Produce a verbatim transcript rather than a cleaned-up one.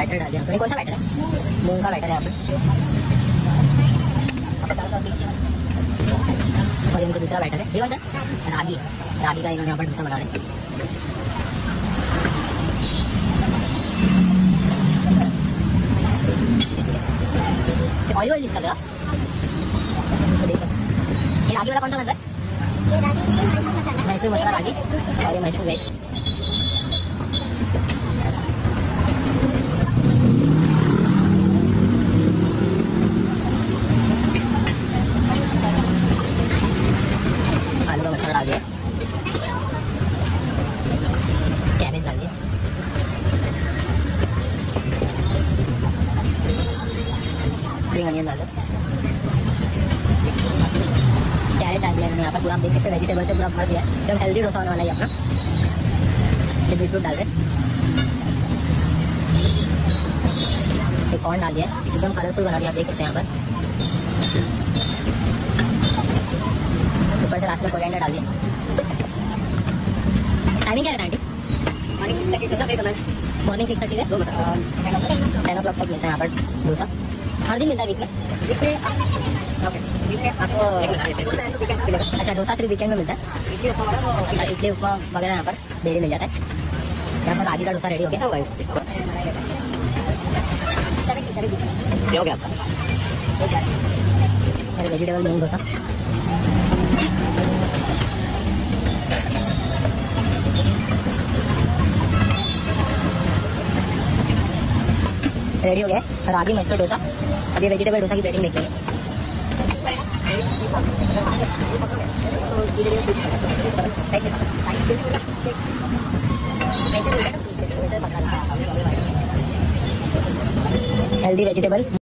Batter डाल दिया आपने। कौन सा बैटर है? मूंग का बैटर है आपने। और इनका दूसरा बैटर है, ये कौन सा? रागी। रागी का इन्होंने यहाँ पर डोसा बना रहे हैं। ऑयल ऑयल इसका क्या? ये रागी वाला कौन सा बन रहा है? मैसूर मसाला रागी और ये मैसूर वेज। आलू का मसाला डाल दिया, कैबेज डाल दिया, स्प्रिंग अनियन डाल दो, कैरेट डाल दिया यहाँ पर पूरा। आप देख सकते हैं वेजिटेबल से पूरा भर दिया है, एकदम हेल्दी डोसा होने वाला है अपना। ये बीटरूट डाल रहे, ये कॉर्न डाल दिया, एकदम कलरफुल बना दिया, आप देख सकते हैं यहाँ पर। ऊपर से रात में कोरिएंडर डाल दिया। टाइमिंग क्या है आंटी? मॉर्निंग सिक्स थर्टी से टेन ओ क्लॉक तक मिलता है यहाँ पर डोसा। हर दिन मिलता है वीक में? अच्छा, डोसा सिर्फ वीकेंड में मिलता है। अच्छा, इडली उपमा वगैरह यहाँ पर डेली मिल जाता है। यहाँ पर रागी का डोसा रेडी हो गया। क्या हो गया आपका? मेरे वेजिटेबल मूंग डोसा। रेडी हो गया रागी मस्टर्ड डोसा। अब ये वेजिटेबल डोसा की प्लेटिंग देखेंगे। Healthy vegetable